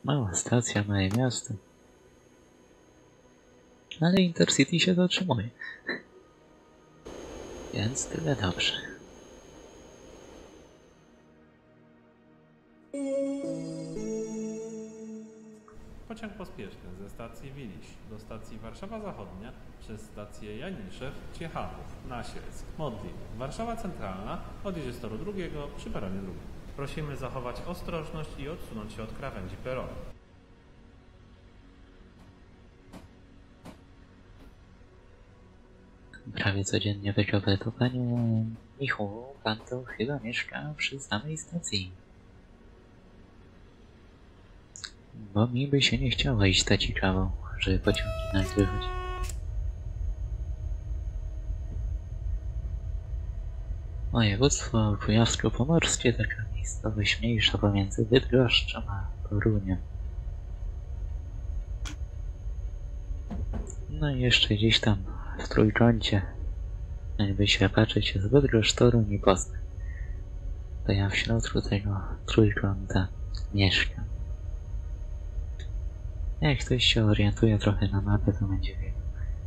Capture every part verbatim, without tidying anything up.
Mała stacja, małe miasto. Ale Intercity się zatrzymuje. Więc tyle dobrze. Pociąg pospieszny ze stacji Wiliś do stacji Warszawa Zachodnia przez stację Janiszew, Ciechawów, Nasielsk, Modlin, Warszawa Centralna odjedzie z toru drugiego przy peronie drugim. Prosimy zachować ostrożność i odsunąć się od krawędzi peronu. Prawie codziennie wyczuwę to panie Michu, pan to chyba mieszka przy samej stacji. Bo mi by się nie chciało iść tacikawą, żeby pociągi nagrywać. Województwo kujawsko-pomorskie, taka miejscowość mniejsza pomiędzy Bydgoszczą a Toruniem. No i jeszcze gdzieś tam w trójkącie, jakby się patrzeć, z Bydgoszcz, Toruń i Poznań. To ja w środku tego trójkąta mieszkam. Jak ktoś się orientuje trochę na mapę, to będzie wiedział.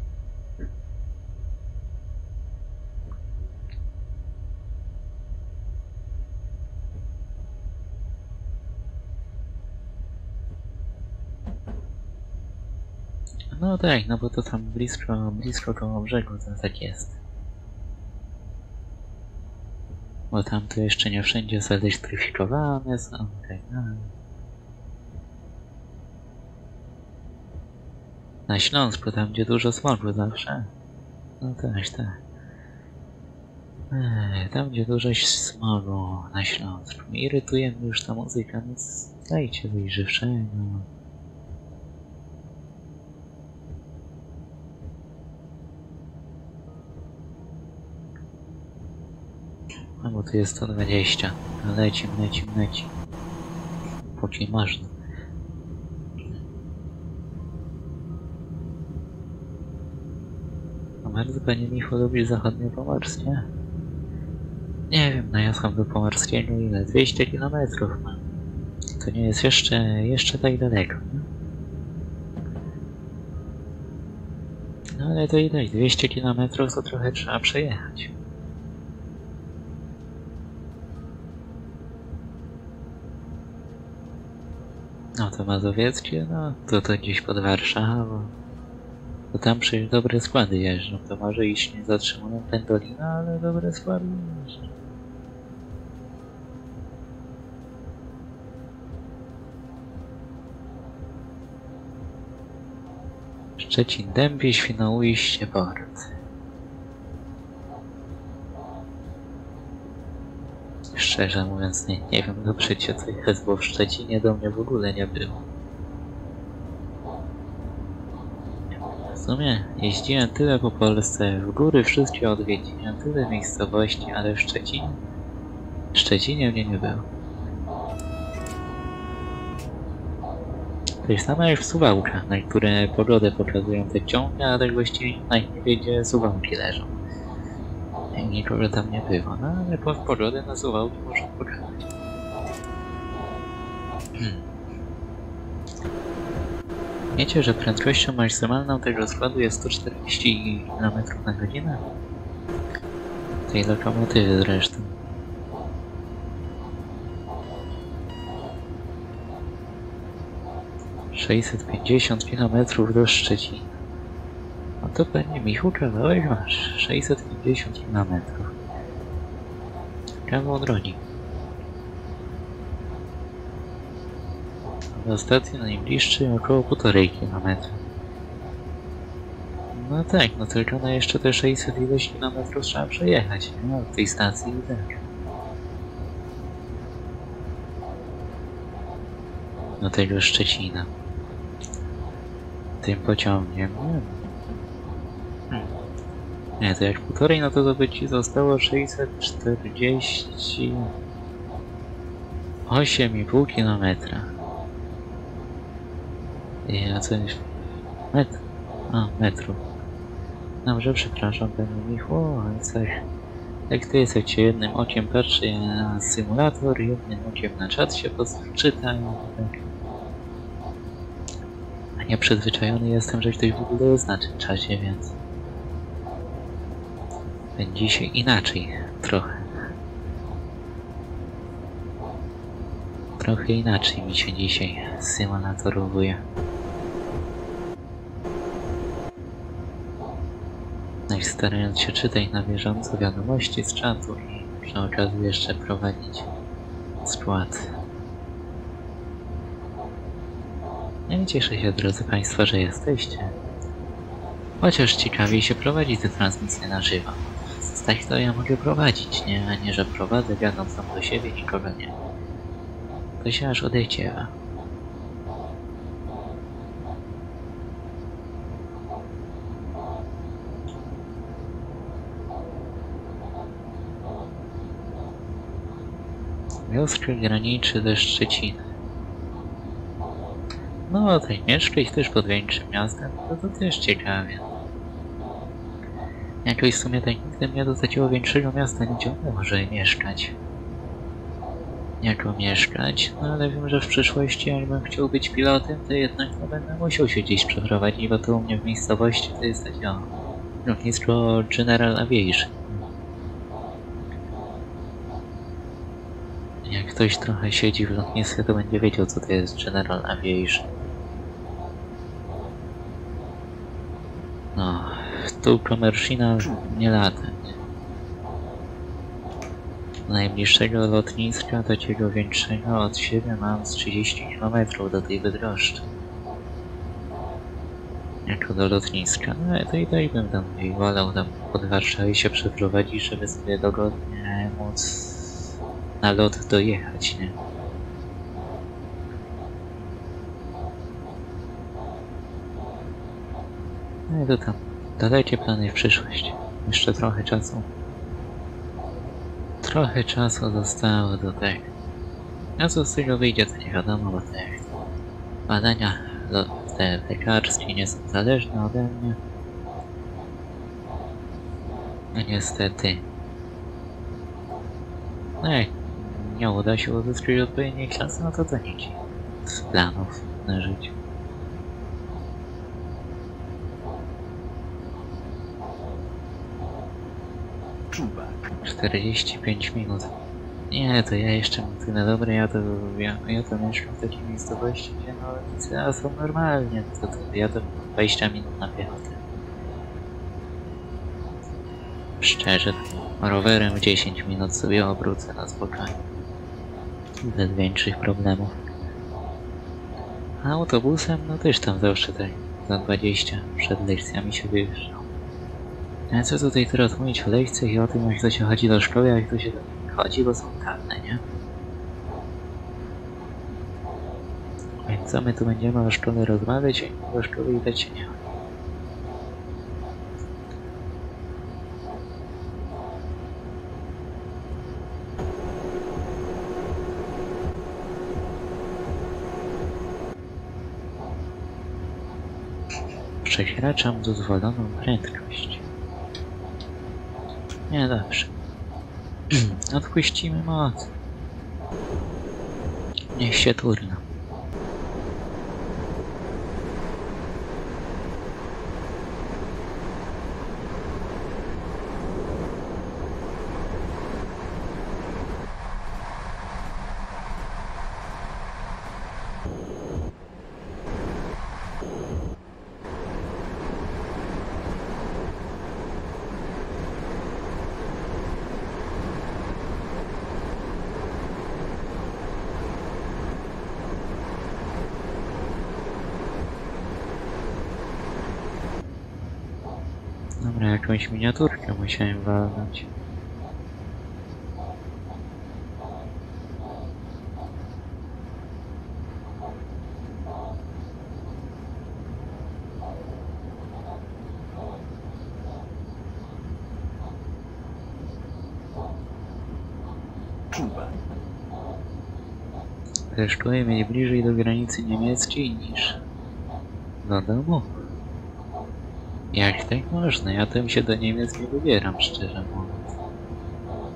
No tak, no bo to tam blisko, blisko koło brzegu to tak jest. Bo tam to jeszcze nie wszędzie zelektryfikowane są, tak no. Na Śląsku, tam gdzie dużo smogu zawsze. No tak, tak. Eee, tam gdzie dużo smogu na Śląsku. Irytuje mnie już ta muzyka, więc dajcie wyjrzywszego. A bo tu jest sto dwadzieścia. Lecim, lecim, lecim. Póki można. A bardzo panie Michu lubi zachodnie pomorskie? Nie wiem, najechałem do pomorskiego ile? dwieście kilometrów mam. To nie jest jeszcze, jeszcze tak daleko, nie? No ale to i tak, dwieście kilometrów to trochę trzeba przejechać. No to Mazowieckie, no to to gdzieś pod Warszawą. To tam przecież dobre składy jeżdżą, to może iść nie zatrzymują pendolina, ale dobre składy jeżdżą. Szczecin Dębie, Świnoujście, Port. Szczerze mówiąc nie, nie wiem dobrze co jest, bo w Szczecinie do mnie w ogóle nie było. W sumie jeździłem tyle po Polsce, w góry wszystkie odwiedziłem, tyle miejscowości, ale w Szczecinie... W Szczecinie mnie nie było. To jest samo jak w Suwałkach, na które pogodę pokazują te ciągi, a tak właściwie nie wie, gdzie Suwałki leżą. Nikogo tam nie było, no ale po pogodę na Suwałki można pokazać. Hmm. Wiecie, że prędkością maksymalną tego składu jest sto czterdzieści kilometrów na godzinę? Tej lokomotywy zresztą. sześćset pięćdziesiąt kilometrów do Szczecina. No to panie Michu, kawałek masz. sześćset pięćdziesiąt kilometrów. Kawał drogi. Do stacji najbliższej około półtorej kilometra. No tak, no tylko na jeszcze te sześćset ileś kilometrów trzeba przejechać, no od tej stacji i tak. Do tego Szczecina. Tym pociągiem, nie? Hmm. Nie, to jak półtorej, no to to by ci zostało sześćset czterdzieści osiem i pół kilometra. I a co jest? Metr. A, metru. Dobrze, przepraszam panie Michu, ale coś... Jak to jest, jak się jednym okiem patrzy na symulator, jednym okiem na czat się czyta, tak. Ja przyzwyczajony jestem, że ktoś w ogóle jest na tym czasie, więc... Będzie się inaczej trochę. Trochę inaczej mi się dzisiaj symulatorowuje. No i starając się czytać na bieżąco wiadomości z czatu i przy okazji jeszcze prowadzić skład. No i cieszę się, drodzy Państwo, że jesteście. Chociaż ciekawiej się prowadzi te transmisje na żywo. Tak to ja mogę prowadzić, nie? A nie, że prowadzę, gadam sam do siebie, nikogo nie. To się aż odejdziewa. Wioska graniczy ze Szczecinem. No, tak mieszkać też pod większym miastem, to, to też ciekawie. Jakoś w sumie tak nigdy mnie do takiego większego miasta nie ciągnęło, żeby mieszkać. Jako mieszkać, no ale wiem, że w przyszłości jakbym chciał być pilotem, to jednak no, będę musiał się gdzieś przeprowadzić, bo to u mnie w miejscowości to jest takie o, lotnisko General Aviation. Jak ktoś trochę siedzi w lotnictwie, to będzie wiedział, co to jest General Aviation. No, tu Commercial nie lata. Najbliższego lotniska, takiego większego od siebie mam z trzydzieści kilometrów do tej Bydgoszczy. Jako do lotniska. No to i tak bym tam i wolał tam pod Warszawie się przeprowadzić, żeby sobie dogodnie móc na lot dojechać, nie? No i to tam dalekie plany w przyszłość. Jeszcze trochę czasu. Trochę czasu zostało do tego. A co z tego wyjdzie, to nie wiadomo, bo te badania te lekarskie nie są zależne ode mnie. No niestety. No jak nie uda się uzyskać odpowiedniej klasy, no to to nic z planów na życie. czterdzieści pięć minut. Nie, to ja jeszcze mam tyle dobre, ja to, ja, ja to mieszkam w takiej miejscowości, gdzie no licea są normalnie, to, to ja to dwadzieścia minut na piechotę. Szczerze, rowerem w dziesięć minut sobie obrócę na spokojnie. Bez większych problemów. A autobusem, no też tam zawsze tak za dwadzieścia przed lekcjami się wyjeżdżał. A co tutaj teraz mówić o lekcjach i o tym, jak to się chodzi do szkoły, jak to się chodzi, bo są karne, nie? Więc co my tu będziemy o szkole rozmawiać, jak do szkoły i dać się nie chodzi. Przekraczam dozwoloną prędkość. Nie, dobrze. Odpuścimy moc. Niech się turna. Dobra, jakąś miniaturkę musiałem walnąć. Te szkoły mieli bliżej do granicy niemieckiej niż do domu. Jak tak można? Ja tam się do Niemiec nie wybieram, szczerze mówiąc.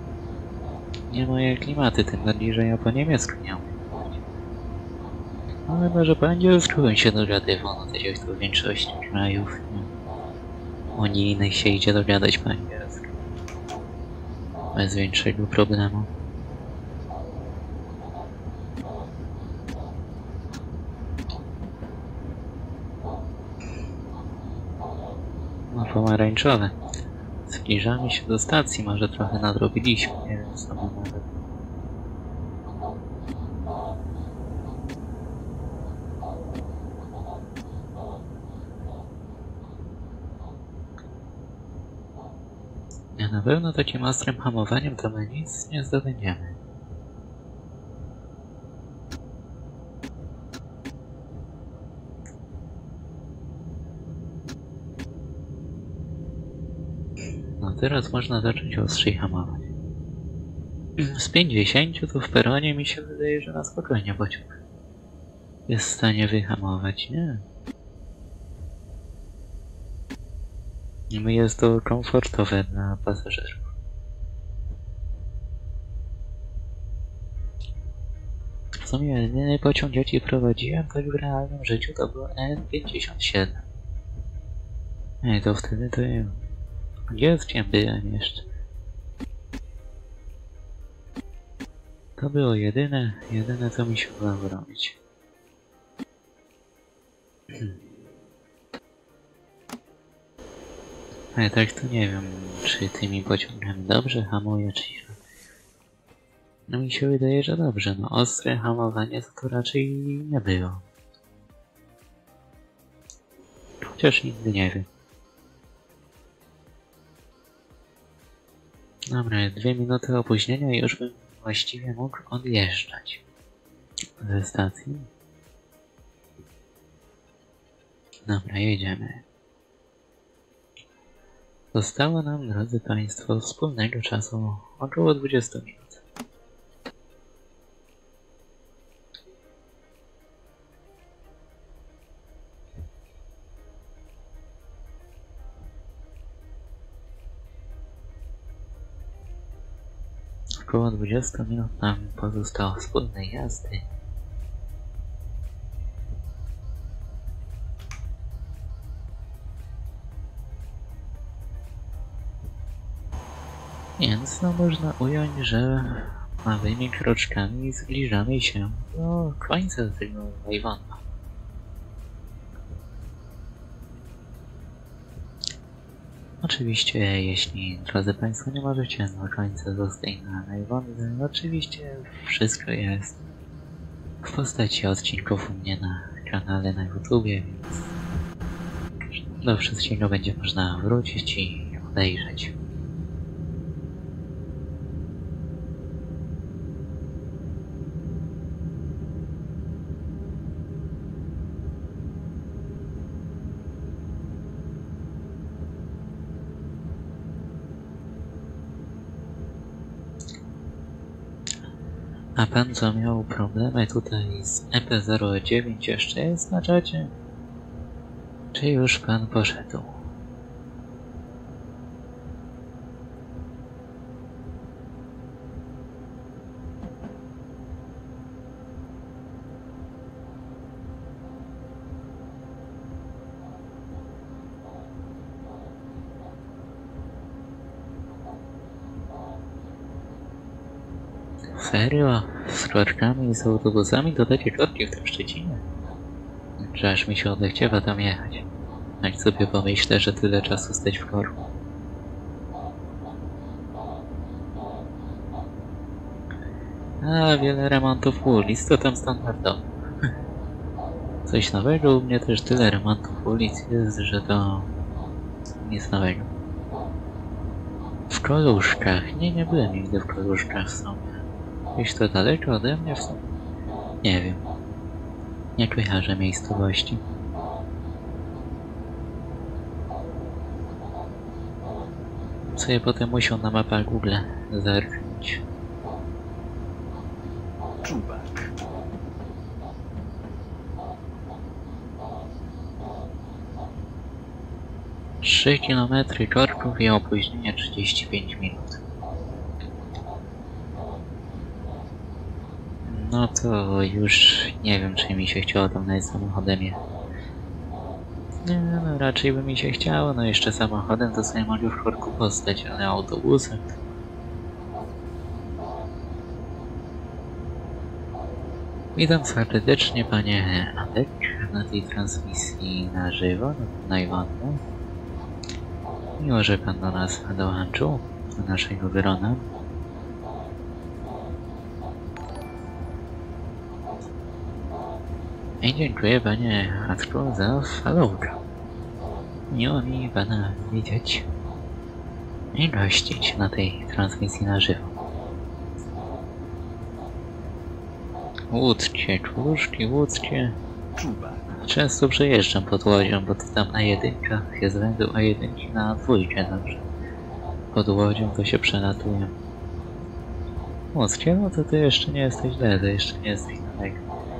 Nie moje klimaty, tym bardziej, że ja po niemiecku nie umiem. No chyba, że po angielsku się dogadywał, no tak jak to w większości krajów nie? Unijnych się idzie dogadać po angielsku. Bez większego problemu. No pomarańczowe. Zbliżamy się do stacji, może trochę nadrobiliśmy, nie wiem co my nawet. Nie, na pewno takim ostrym hamowaniem to my nic nie zdobędziemy. No teraz można zacząć ostrzej hamować. Z pięćdziesięciu to w peronie mi się wydaje, że na spokojnie pociąg jest w stanie wyhamować, nie? Niby jest to komfortowe dla pasażerów. W sumie jedyny pociąg jaki prowadziłem tak w realnym życiu to był N pięćdziesiąt siedem. Ej, to wtedy to ja dzieckiem byłem jeszcze. To było jedyne, jedyne co mi się udało robić. Ale tak to nie wiem, czy tymi pociągami dobrze hamuje, czy źle. No mi się wydaje, że dobrze, no ostre hamowanie to raczej nie było. Chociaż nigdy nie wiem. Dobra, dwie minuty opóźnienia i już bym właściwie mógł odjeżdżać ze stacji. Dobra, jedziemy. Zostało nam, drodzy Państwo, wspólnego czasu około dwudziestu minut. Około dwudziestu minut nam pozostało wspólnej jazdy. Więc no można ująć, że małymi kroczkami zbliżamy się do końca tego Wajwanda. Oczywiście, jeśli, drodzy Państwo, nie możecie do końca zostać na Wajwandę, oczywiście wszystko jest w postaci odcinków u mnie na kanale na YouTubie, więc do wszystkiego będzie można wrócić i obejrzeć. A pan co miał problemy tutaj z E P zero dziewięć jeszcze jest na czacie? Czy już pan poszedł? Serio? Z korkami i z autobusami to takie korki w tym Szczecinie? Że aż mi się odechciewa tam jechać. Jak sobie pomyślę, że tyle czasu stać w korku. A, wiele remontów ulic, to tam standardowo. Coś nowego, u mnie też tyle remontów ulic jest, że to nic nowego. W Koluszkach? Nie, nie byłem nigdy w Koluszkach w sumie. Gdzieś to daleko ode mnie w sumie? Nie wiem. Nie kojarzę miejscowości. Co ja potem musiał na mapach Google zerknąć. Czubak. trzy kilometry korków i opóźnienie trzydzieści pięć minut. No No to już nie wiem, czy mi się chciało tam nawet samochodem je. Nie, no raczej by mi się chciało, no jeszcze samochodem to sobie mogę w korku postać, ale autobusem. Witam serdecznie panie Adek na tej transmisji na żywo, na Iwanu. Miło, że pan do nas dołączył, do naszego grona. I dziękuję panie Adku za followka. Miło mi pana widzieć i gościć na tej transmisji na żywo. Łódźcie, człuszki, łódźcie. Często przejeżdżam pod łodzią, bo to tam na jedynkach jest węzeł, a jedynki na dwójkę dobrze. Pod łodzią to się przelatują. Łódźcie, no to ty jeszcze nie jesteś źle, to jeszcze nie jesteś daleko.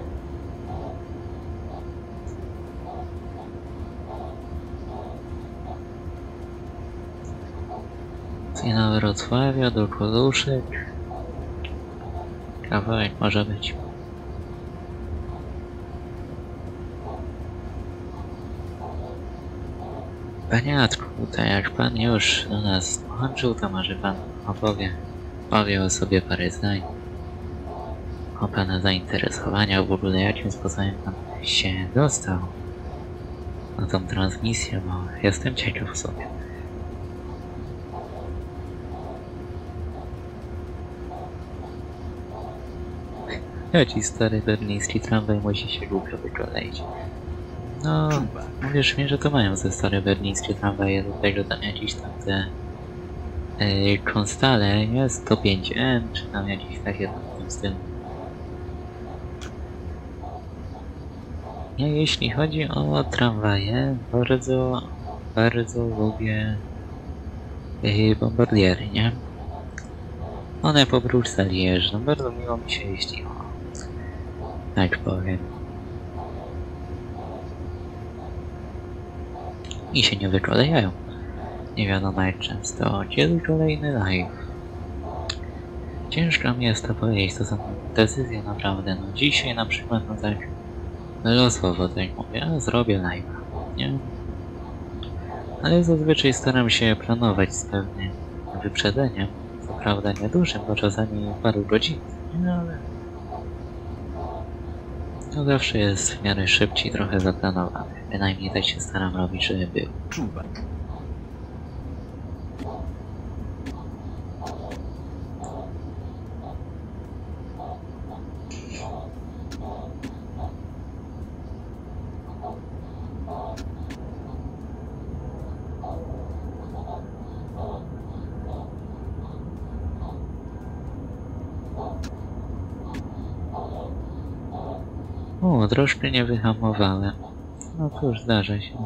I na Wrocławia do Koluszek. Kawałek może być. Panie Adku, to jak pan już do nas dołączył, to może pan opowie, powie o sobie parę zdań. O pana zainteresowania, w ogóle jakim sposobem pan się dostał na tą transmisję, bo jestem ciekaw sobie. Jaki stary berliński tramwaj musi się głupio wykoleić. No, mówisz mi, że to mają ze stare berlińskie tramwaje, do tego tam jakieś tam te yy, konstale, jest to pięć M, czy tam jakieś takie tam w tym stylu. Ja jeśli chodzi o tramwaje, bardzo, bardzo lubię yy, bombardiery, nie? One po Brukseli jeżdżą, bardzo miło mi się jeździło. Tak powiem. I się nie wykolejają. Nie wiadomo jak często. Kiedy kolejny live? Ciężko mi jest to powiedzieć, to są decyzje naprawdę. No dzisiaj na przykład, no tak losowo tak mówię, a zrobię live'a, nie? Ale zazwyczaj staram się planować z pewnym wyprzedzeniem. Co prawda niedużym, bo czasami paru godzin, no ale to zawsze jest w miarę szybciej, trochę zaplanowane. Bynajmniej tak się staram robić, żeby był. O, troszkę nie wyhamowałem. No cóż, zdarza się.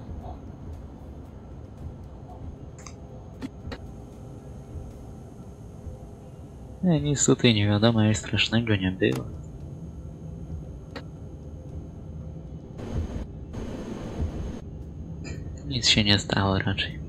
Nie, nic tutaj nie wiadomo, jak strasznego nie było. Nic się nie stało raczej.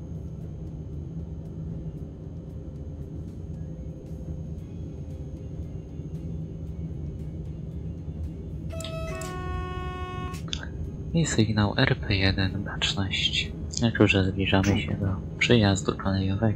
I sygnał R P jeden baczność. Jako że zbliżamy się do przejazdu kolejowego.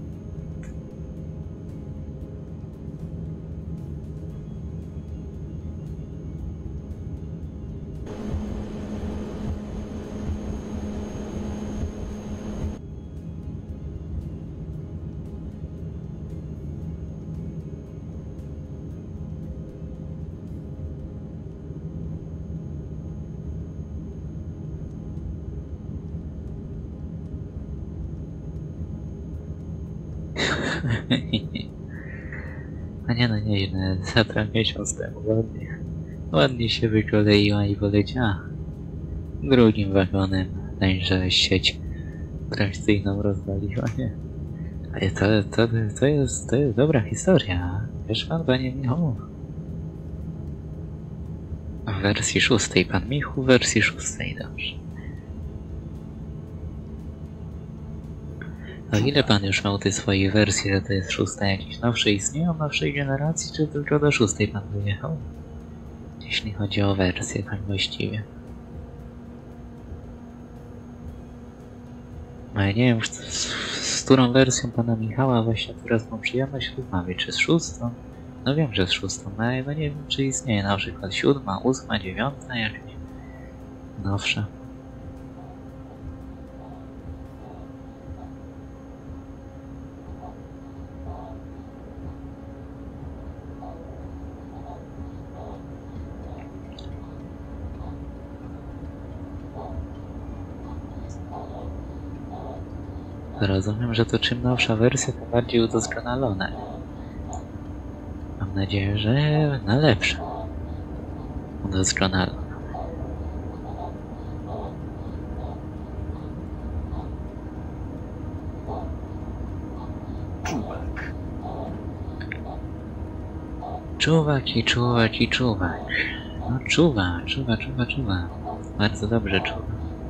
A nie no, nieźle, za to miesiąc temu ładnie, ładnie się wykoleiła i poleciała drugim wagonem, także sieć trakcyjną rozwaliła, nie? Ale to, to, to, jest, to jest dobra historia, wiesz pan, panie Michał? W wersji szóstej, pan Michu w wersji szóstej, dobrze. A ile pan już miał tej swojej wersji, że to jest szósta? Jakieś nowsze istnieją, nowszej generacji, czy tylko do szóstej pan wyjechał? Jeśli chodzi o wersję, tak właściwie. No ja nie wiem, z, z, z którą wersją pana Michała właśnie teraz mam przyjemność rozmawiać, czy z szóstą? No wiem, że z szóstą, no ale no nie wiem, czy istnieje na przykład siódma, ósma, dziewiąta, jakaś nowsza. Rozumiem, że to czym nowsza wersja, tym bardziej udoskonalone. Mam nadzieję, że na lepsze. Udoskonalone. Czuwak. Czuwak i czuwak i czuwak. No czuwa, czuwa, czuwa, czuwa. Bardzo dobrze czuwa.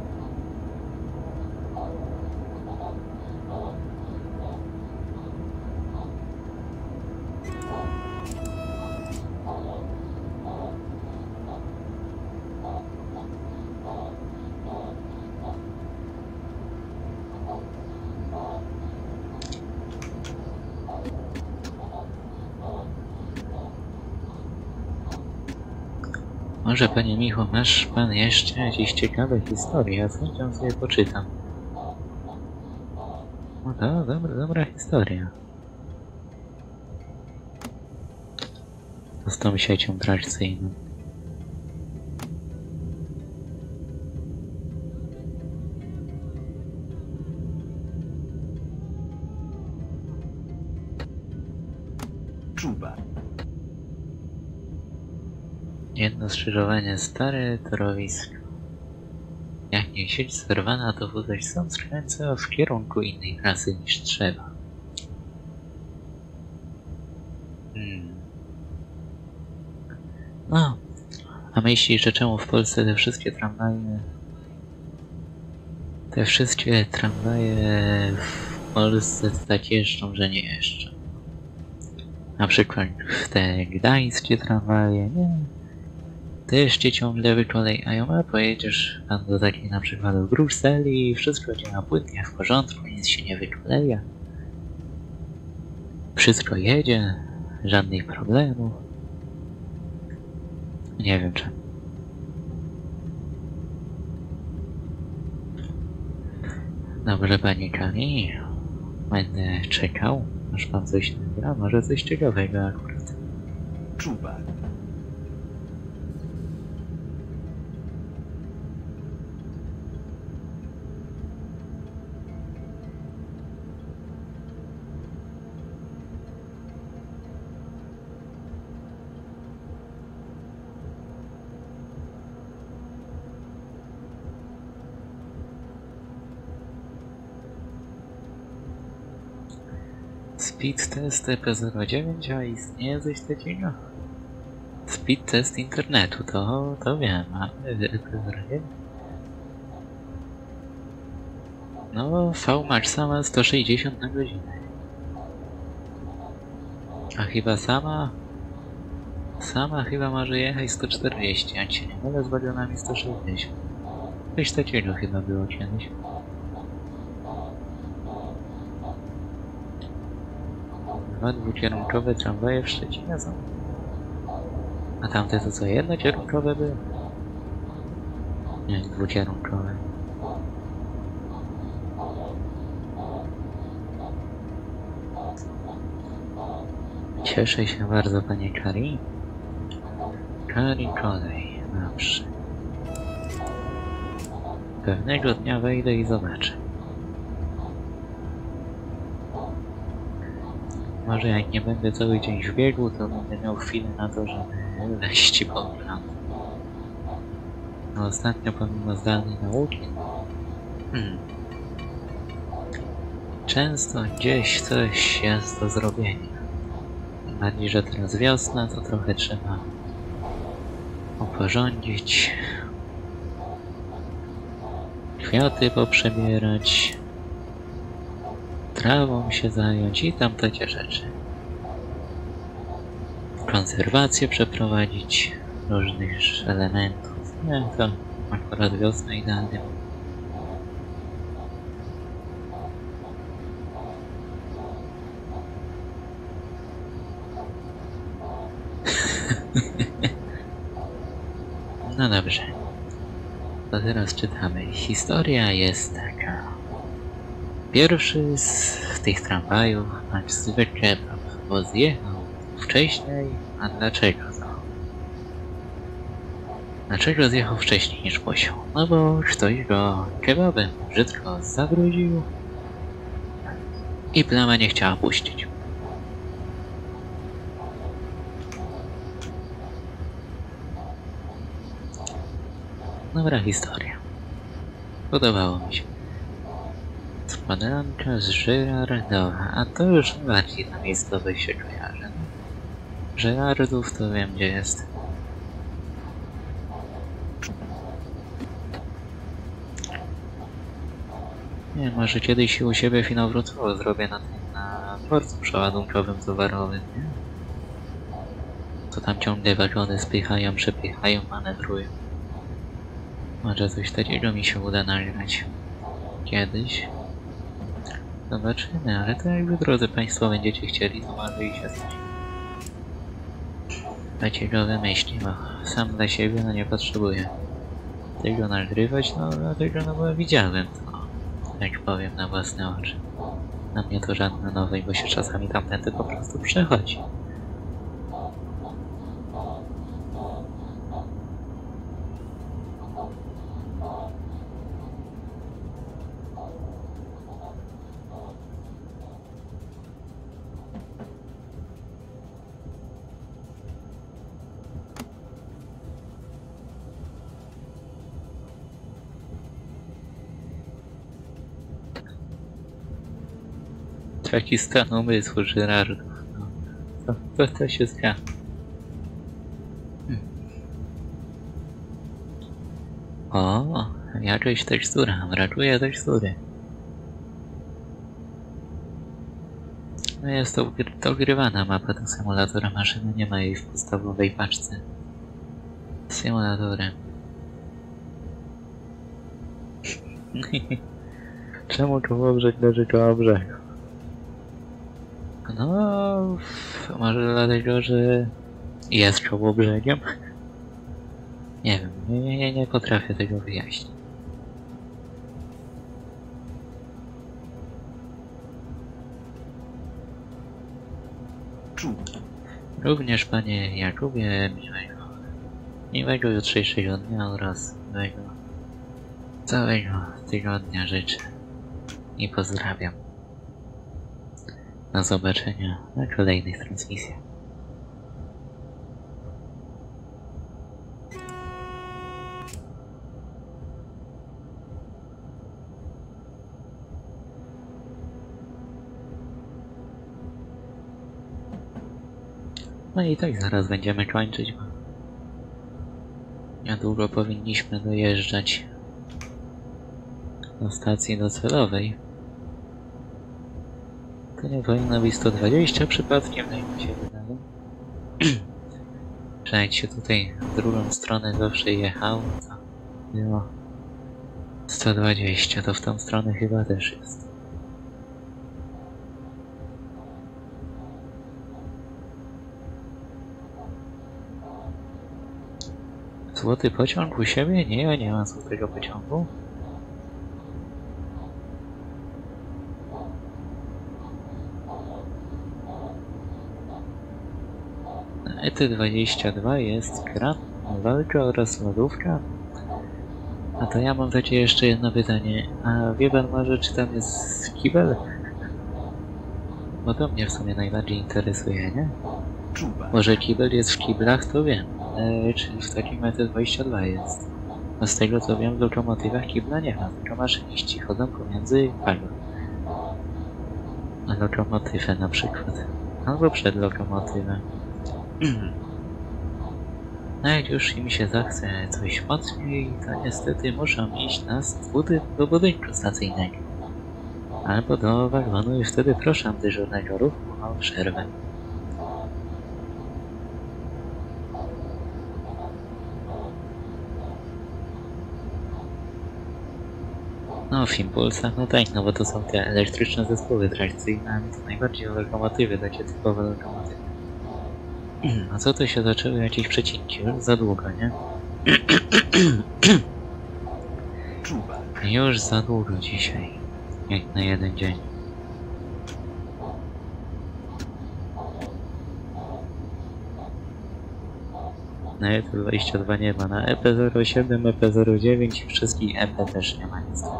Może, panie Michu, masz pan jeszcze jakieś ciekawe historie? Ja z chęcią sobie poczytam. No to dobra, dobra historia. To z tą siecią trakcyjną. Czuwak. Jedno skrzyżowanie stare torowisko. Jak nie sieć zerwana, to wódź sam skręca w kierunku innej trasy niż trzeba. Hmm. No, a myślisz, że czemu w Polsce te wszystkie tramwaje... Te wszystkie tramwaje w Polsce tak jeżdżą, że nie jeżdżą? Na przykład w te gdańskie tramwaje, nie? Też cię ciągle wykolejają, a pojedziesz tam do takiej na przykład do Brukseli i wszystko działa płynnie, w porządku, nic się nie wykoleja. Wszystko jedzie, żadnych problemów. Nie wiem czemu. Dobrze, panie Kami, będę czekał, aż pan coś nagra, może coś ciekawego akurat. Czuwak. Speed test E P zero dziewięć, a istnieje coś takiego? Speed test internetu, to, to wiem, a E P zero dziewięć? No, V-Maxa ma sto sześćdziesiąt na godzinę. A chyba sama... Sama chyba może jechać sto czterdzieści, a się nie mylę z wagonami sto sześćdziesiąt. Coś takiego chyba było kiedyś. Dwa dwukierunkowe tramwaje w Szczecinie są. A tamte to co, jednokierunkowe były? Nie, dwukierunkowe. Cieszę się bardzo, panie Kari. Kari kolej, dobrze. Pewnego dnia wejdę i zobaczę. Może jak nie będę cały dzień w biegu, to będę miał chwilę na to, żeby wejść po plan. No ostatnio pomimo zdalnej nauki hmm, często gdzieś coś jest do zrobienia. Tym bardziej, że teraz wiosna, to trochę trzeba oporządzić, kwiaty poprzebierać, trawą się zająć i tam takie rzeczy. Konserwację przeprowadzić różnych elementów. Nie, to akurat wiosna idealnie. No dobrze. To teraz czytamy. Historia jest taka. Pierwszy z tych tramwajów, Max zwykle, bo zjechał wcześniej, a dlaczego to? Dlaczego zjechał wcześniej niż musiał? No bo ktoś go kebabem brzydko zabrudził i plama nie chciała puścić. Dobra historia. Podobało mi się. Składanka z Żyrardowa, a to już bardziej na miejscowych się kojarzy. Żyrardów to wiem gdzie jest. Nie, może kiedyś się u siebie finał Wrocławiu zrobię na tym, na dworcu przeładunkowym towarowym, nie? To tam ciągle wagony spychają, przepychają, manewrują. Może coś takiego mi się uda nagrać kiedyś. Zobaczymy, ale to jakby drodzy Państwo będziecie chcieli, to może i się stać. Takiego wymyśli, bo sam dla siebie no nie potrzebuję tego nagrywać, no dlatego no bo widziałem to, jak powiem, na własne oczy. Na mnie to żadne nowe, bo się czasami tamtędy po prostu przechodzi. Taki stan umysłu Żyrardów. No, to, to, to się zgadza. Hmm. O, jakaś tekstura, brakuje tekstury. No jest to dogrywana mapa do symulatora maszyny, nie ma jej w podstawowej paczce. Symulatorem. Czemu Kołobrzeg leży koło brzegu? No, może dlatego, że jest koło brzegiem? Nie wiem, nie, nie, nie potrafię tego wyjaśnić. Również panie Jakubie, miłego, miłego jutrzejszego dnia oraz miłego całego tygodnia życzę i pozdrawiam. Do zobaczenia na kolejnych transmisjach. No i tak zaraz będziemy kończyć, bo niedługo powinniśmy dojeżdżać do stacji docelowej. To nie powinno być sto dwadzieścia przypadkiem, no i mi się wydaje. Że jak się tutaj w drugą stronę zawsze jechało, to było sto dwadzieścia, to w tą stronę chyba też jest. Złoty pociąg u siebie? Nie, ja nie mam złotego pociągu. E T dwadzieścia dwa jest kran, walka oraz lodówka. A to ja mam takie jeszcze jedno pytanie. A wie pan może, czy tam jest kibel? Bo to mnie w sumie najbardziej interesuje, nie? Może kibel jest w kiblach, to wiem. E, czy w takim E T dwadzieścia dwa jest? No z tego co wiem, w lokomotywach kibla nie ma, tylko maszyniści chodzą pomiędzy wagon. A lokomotywę na przykład. Albo przed lokomotywem. No jak już im się zachce coś mocniej, to niestety muszą iść nas do budynku stacyjnego. Albo do wagonu i wtedy proszę dyżurnego ruchu o przerwę. No, w impulsach, no tak, no bo to są te elektryczne zespoły trakcyjne, a to najbardziej o lokomotywy, takie typowe lokomotywy. A co to się zaczęły jakieś przecinki? Już za długo, nie? Już za długo dzisiaj. Jak na jeden dzień. Na E P dwadzieścia dwa nie ma, na E P zero siedem, E P zero dziewięć i wszystkich E P też nie ma niestety.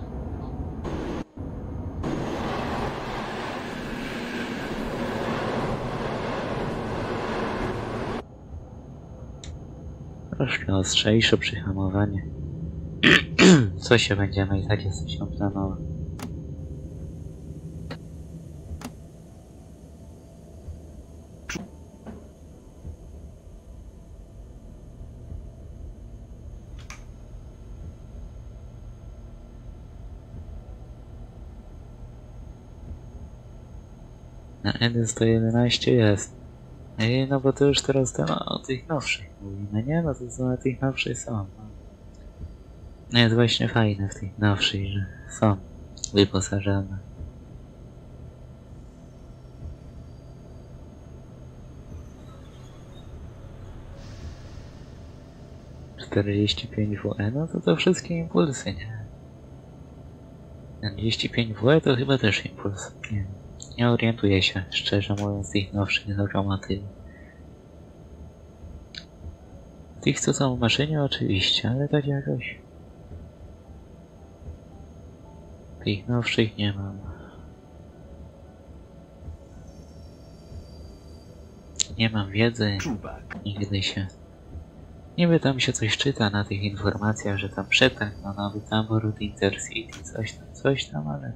Troszkę ostrzejsze przyhamowanie. Co się będziemy i tak jesteśmy planowe. Na N sto jedenaście jest. Ej, no bo to już teraz ten, o tych nowszych mówimy, nie? No to co na tych nowszych są. No. No jest właśnie fajne w tych nowszych, że są wyposażone. czterdzieści pięć W E, no to to wszystkie impulsy, nie? trzydzieści pięć W E to chyba też impuls. Nie, nie orientuję się, szczerze mówiąc, tych nowszych lokomotyw. Tych, co są w maszynie, oczywiście, ale tak jakoś. Tych nowszych nie mam. Nie mam wiedzy, nigdy się. Niby tam się coś czyta na tych informacjach, że tam przetarg na nowy tabor Intercity, coś tam, coś tam, ale...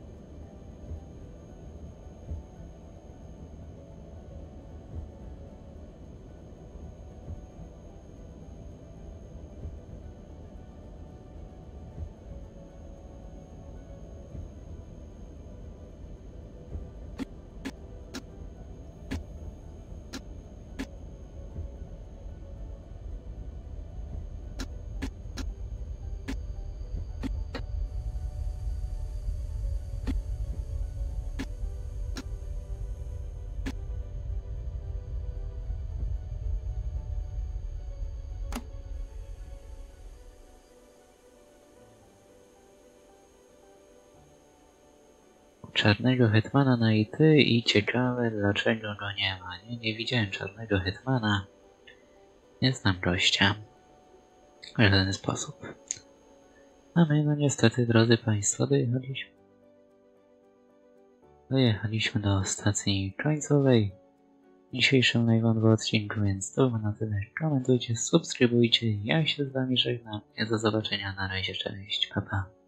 Czarnego Hetmana na I T i ciekawe dlaczego go nie ma. Nie, nie widziałem czarnego Hetmana. Nie znam gościa. W żaden sposób. A my no niestety, drodzy Państwo, dojechaliśmy. Dojechaliśmy do stacji końcowej w dzisiejszym live'owym odcinku, więc to było na tyle. Komentujcie, subskrybujcie. Ja się z Wami żegnam. Do zobaczenia. Na razie, cześć. Pa, pa.